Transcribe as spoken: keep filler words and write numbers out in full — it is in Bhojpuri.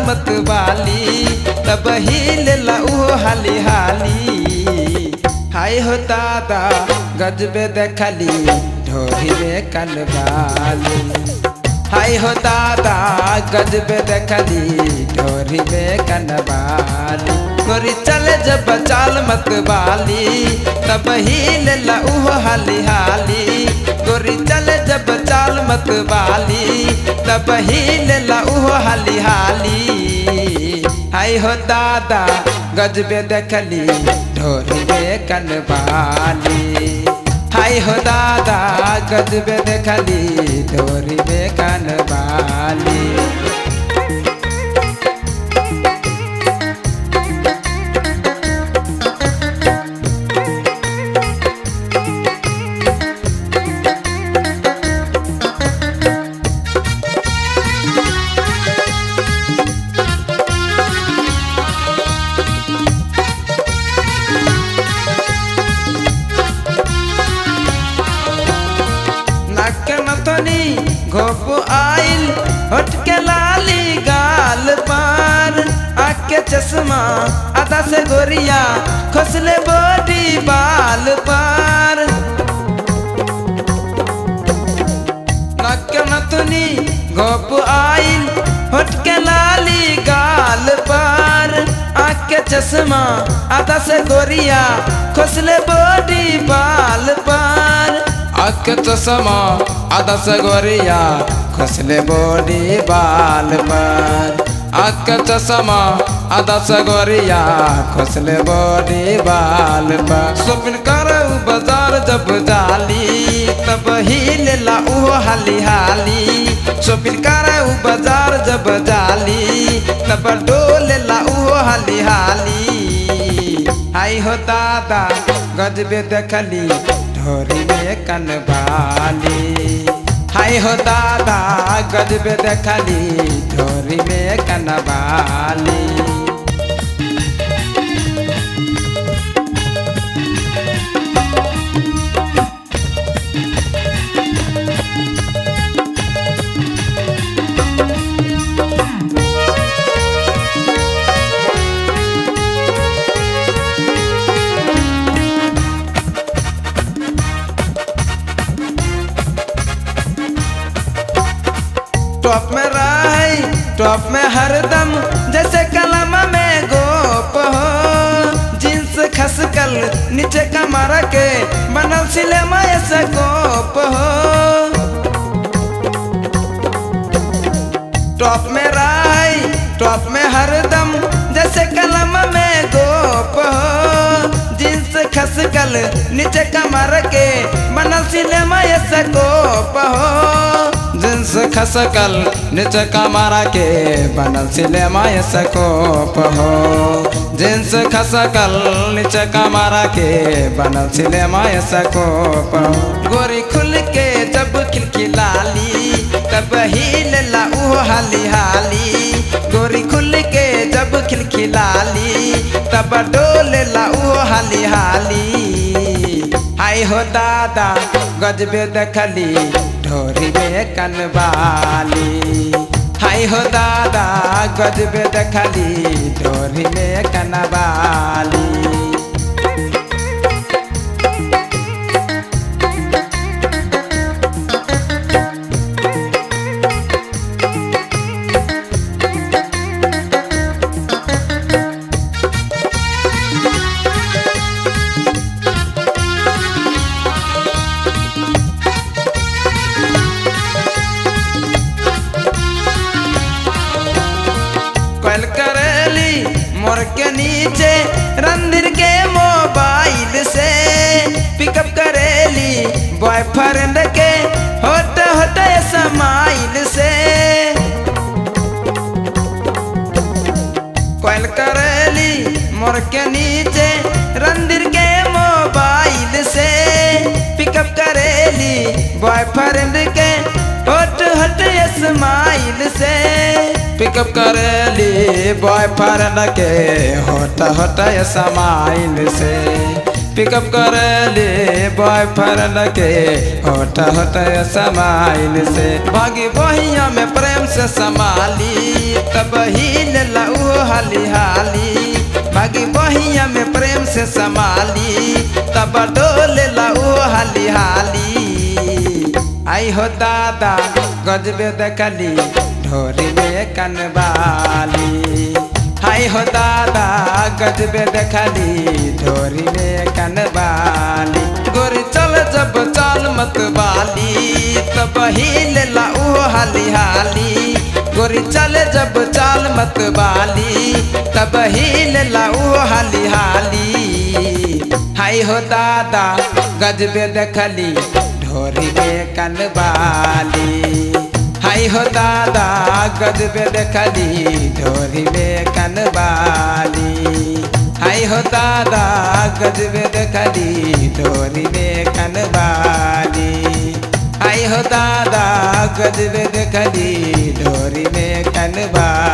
मत वाली तब ही लेला उहो हाली हाली। हाय हो दादा गजबे देखली ढोरी में कनवाली। हाय हो दादा गजबे देखली ढोरी में कनवाली। गोरी चले जब चाल मत वाली तब ही लेला उहो हाली हाली। गोरी चले जब चाल मत वाली तब ही लेला उहो हाली हाली। हाय हो दादा गजबे देखली ढोरी में कनवाली। हाय हो दादा गजबे देखली ढोरी में कनवाली। घोप आइल होठ के लाली गाल पार आँख के चश्मा आधा से गोरिया खोसले बॉडी बाल पार। नाक के नथुनी घोप आइल होठ के लाली गाल पार आँख के चश्मा आधा से गोरिया खोसले बॉडी बाल पार। आँख के चश्मा आधा से गोरिया खोसले बॉडी बाल पर। आँख के चश्मा आधा से गोरिया खोसले बॉडी बाल पर। शॉपिंग करऊ बाजार जब जाली तब ही लेला उहो हाली हाली। शॉपिंग करऊ बाजार जब जाली तब डोलेला उहो हाली हाली। हाय हो दादा गजबे देखली ढोरी में कनवाली। हाय हो दादा गजबे देखली ढोरी में कनवाली। टॉप में राय टॉप में हरदम जैसे कलम में गोप हो। जींस खसकल नीचे कमर के बनल सिलेमा ऐसा गोप हो। टॉप में राय टॉप में हरदम जैसे कलम में गोप हो। जींस खसकल नीचे कमर के बनल सिलेमा ऐसा गोप हो। जींस खसकल नीचे कमर के बनल सिलेमा ऐसा गोप हो। जींस खसकल नीचे कमर के बनल सिलेमा ऐसा गोप हो। गोरी खुल के जब खिलखिलाली तब ही लेला उहो हाली हाली। गोरी खुल के जब खिलखिलाली तब डोलेला उहो हाली हाली। हाय हो दादा गजबे देखली ढोरी में कनवाली। हाय हो दादा गजबे देखली ढोरी में कनवाली। कॉल करेली मोर के नीचे रंधिर के मोबाइल से। पिकअप करेली बॉयफ्रेंड के होट होट स्माइल से। कॉल करेली मोर के नीचे रंधिर के मोबाइल से। पिकअप करेली बॉयफ्रेंड के होट होट स्माइल से। पिकअप करेली बॉयफ्रेंड के होट होट स्माइल से। पिकअप करेली बॉयफ्रेंड के होता होता समाइल से भागी बहिया में प्रेम से संभाली तब ही लेला उ हाली हाली भागी बहिया में प्रेम से संभाली तब डोलेला उ हाली हाली आई हो दादा गजबे देखली ढोरी में कनवाली हाय हो दादा गजबे देखली ढोरी में कनवाली गोरी चल जब चाल मत बाली तब ही लेला उ हाली हाली गोरी चले जब चाल मत बाली तब ही लेला उ हाली हाली हाय हो दादा गजबे देखली ढोरी में कनवाली हाय हो दादा गजबे देखली ढोरी में कनवाली हाय हो दादा गजबे देखली ढोरी में कनवाली हाय हो दादा गजबे देखली ढोरी में कनवाली।